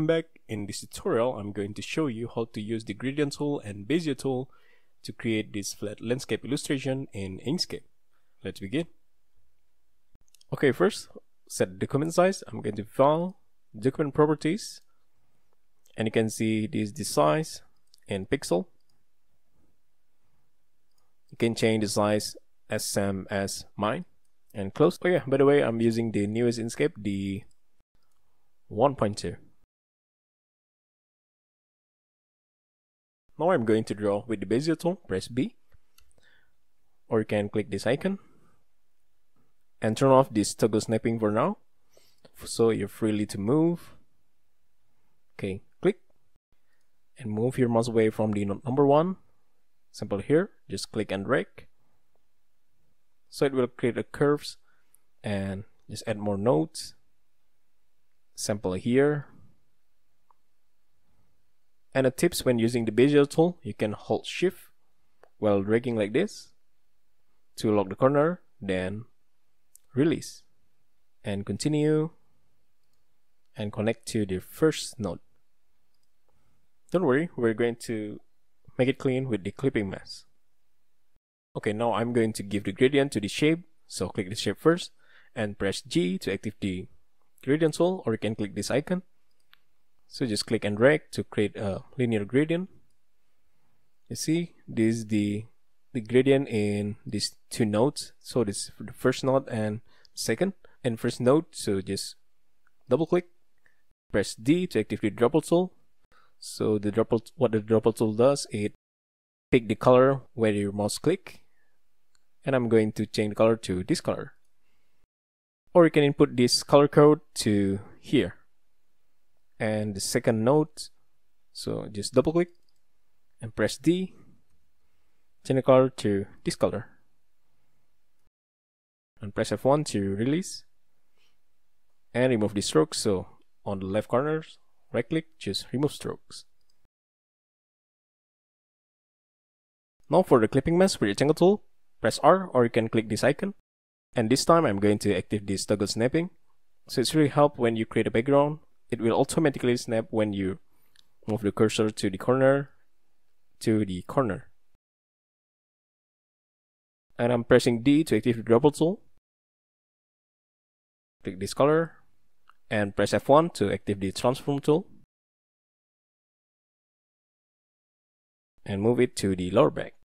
welcome back. In this tutorial, I'm going to show you how to use the gradient tool and Bezier tool to create this flat landscape illustration in Inkscape. Let's begin. Okay, first, set the document size. I'm going to File, Document Properties, and you can see this is the size in pixel. You can change the size as same as mine and close. Oh yeah, by the way, I'm using the newest Inkscape, the 1.2. Now I'm going to draw with the Bezier tool. Press B, or you can click this icon and turn off this toggle snapping for now, so you're freely to move. Okay, click and move your mouse away from the node number 1. Simple here, just click and drag, so it will create a curves, and just add more nodes. Sample here. And the tips when using the Bezier tool, you can hold shift while dragging like this to lock the corner, then release and continue and connect to the first node. Don't worry, we're going to make it clean with the clipping mask. Okay, now I'm going to give the gradient to the shape, so click the shape first and press G to activate the gradient tool, or you can click this icon. So just click and drag to create a linear gradient. You see, this is the gradient in these two nodes. So this is for the first node and second and first node. So just double click, press D to activate the dropper tool. So what the dropper tool does, it pick the color where your mouse click, and I'm going to change the color to this color. Or you can input this color code to here. And the second node, so just double click and press D, change the color to this color, and press F1 to release and remove the strokes. So on the left corners, right click, choose remove strokes. Now for the clipping mask with the rectangle tool, press R, or you can click this icon, and this time I'm going to activate this toggle snapping. So it's really help when you create a background. It will automatically snap when you move the cursor to the corner. And I'm pressing D to activate the dropper tool. Click this color and press F1 to activate the transform tool. And move it to the lower back.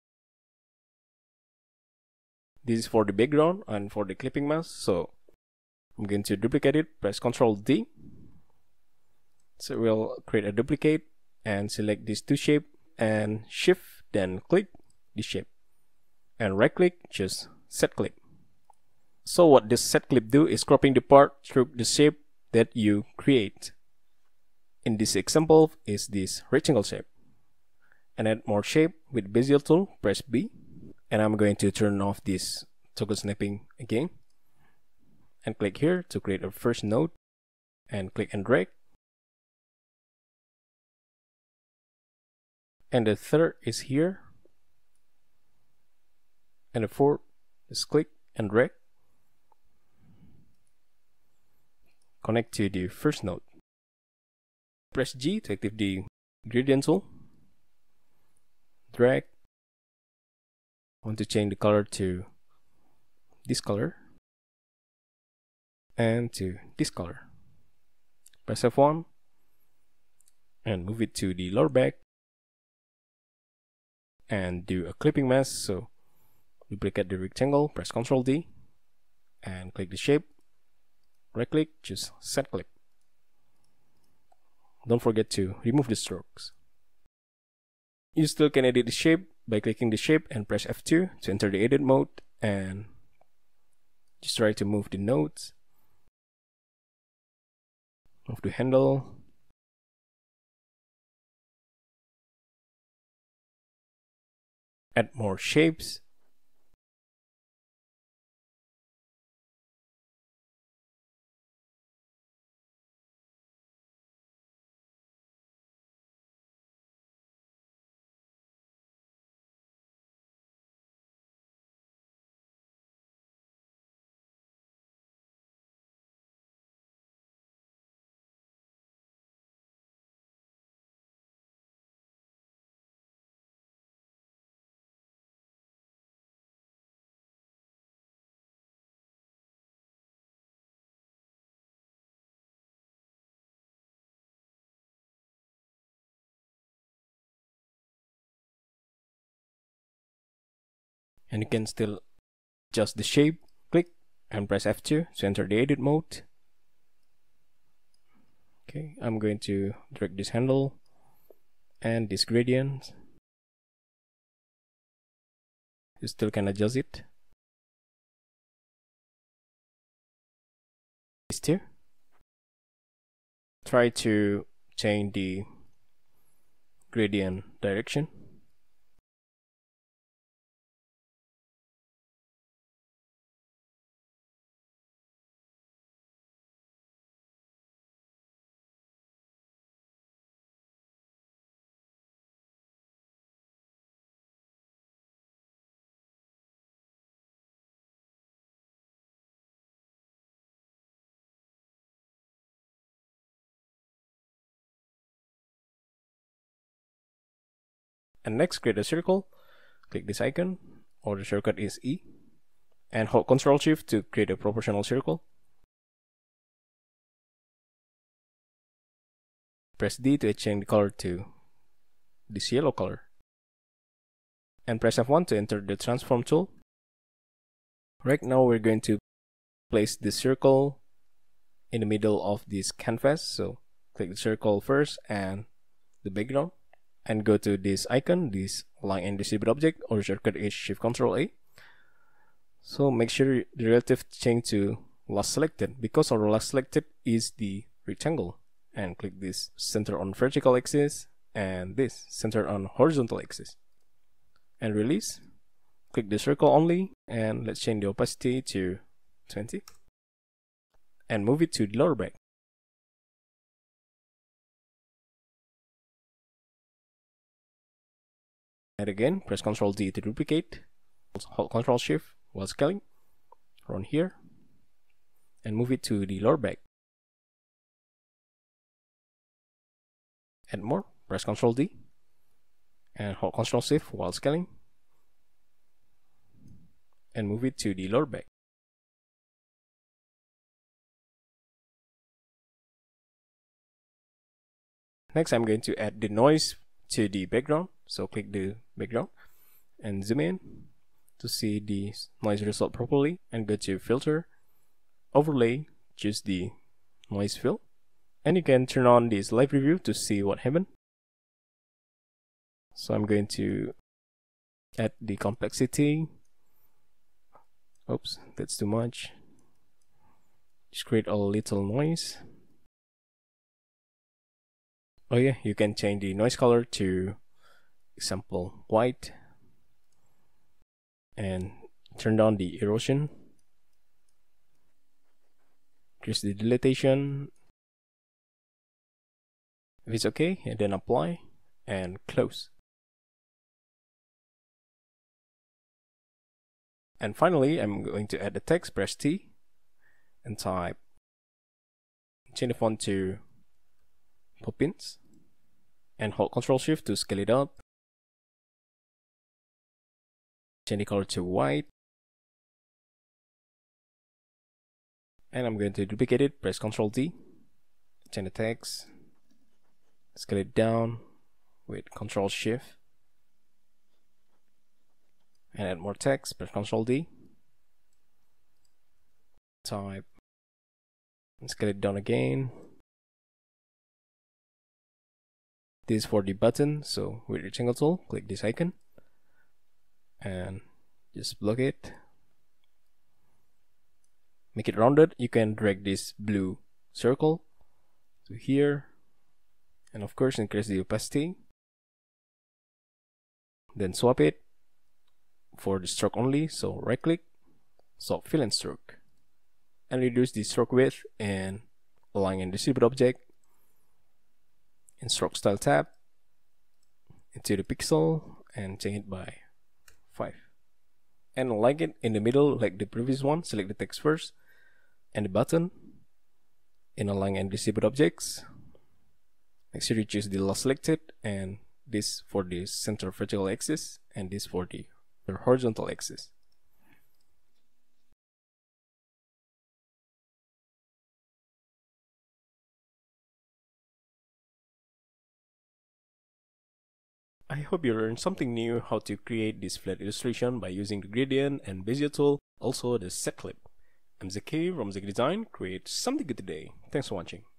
This is for the background and for the clipping mask. So I'm going to duplicate it, press Ctrl D. So we'll create a duplicate and select these two shapes and shift, then click the shape and right click, choose set clip. So what this set clip do is cropping the part through the shape that you create. In this example is this rectangle shape. And add more shape with Bezier tool, press B, and I'm going to turn off this toggle snapping again and click here to create a first node and click and drag. And the third is here, and the fourth is click and drag, connect to the first node. Press G to activate the gradient tool, drag. I want to change the color to this color and to this color. Press F1 and move it to the lower back and do a clipping mask. So duplicate the rectangle, press Ctrl D and click the shape, right click, choose set clip. Don't forget to remove the strokes. You still can edit the shape by clicking the shape and press F2 to enter the edit mode, and just try to move the nodes, move the handle, add more shapes, And you can still adjust the shape. Click and press F2 to enter the edit mode. Okay, I'm going to drag this handle and this gradient. You still can adjust it. These two. Try to change the gradient direction. And next, create a circle. Click this icon, or the shortcut is E, and hold Ctrl Shift to create a proportional circle. Press D to change the color to this yellow color. And press F1 to enter the transform tool. Right now we're going to place the circle in the middle of this canvas. So click the circle first and the background, and go to this icon, this align and distribute object, or shortcut is Shift Ctrl A. So make sure the relative change to last selected, because our last selected is the rectangle. And click this center on vertical axis and this center on horizontal axis. And release. Click the circle only, and let's change the opacity to 20. And move it to the lower back. And again, press Ctrl D to duplicate. Hold Ctrl Shift while scaling. Run here. And move it to the lower back. Add more. Press Ctrl D. And hold Ctrl Shift while scaling. And move it to the lower back. Next, I'm going to add the noise to the background. So click the background and zoom in to see the noise result properly, and go to filter, overlay, choose the noise fill, and you can turn on this live preview to see what happened. So I'm going to add the complexity. Oops, that's too much. Just create a little noise. Oh yeah, you can change the noise color to example white, and turn down the erosion. Increase the dilatation. If it's okay, and then apply and close. And finally, I'm going to add the text. Press T and type. Change the font to Poppins and hold Ctrl Shift to scale it up. Change the color to white. And I'm going to duplicate it. Press Ctrl D. Change the text. Scale it down with Ctrl Shift. And add more text. Press Ctrl D. Type. And scale it down again. This is for the button. So with rectangle tool, click this icon and just block it. Make it rounded. You can drag this blue circle to here, and of course increase the opacity. Then swap it for the stroke only. So right click, swap fill and stroke, and reduce the stroke width and align and distribute object. In stroke style tab, into the pixel and change it by 5. And align it in the middle like the previous one. Select the text first and the button. In align and distribute objects, make sure you choose the last selected, and this for the center vertical axis and this for the horizontal axis. I hope you learned something new how to create this flat illustration by using the gradient and Bezier tool, also the set clip. I'm Zaki from Zaki Design. Create something good today. Thanks for watching.